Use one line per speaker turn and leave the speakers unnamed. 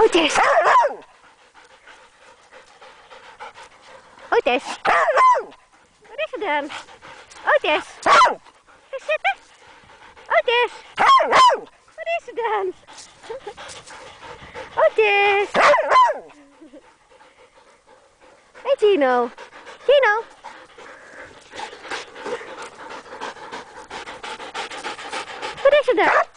Otis. Otis. Wat is er dan? Otis. Ga zitten. Otis. Wat is er dan? Otis. Hey Tino. Tino. Wat is er dan?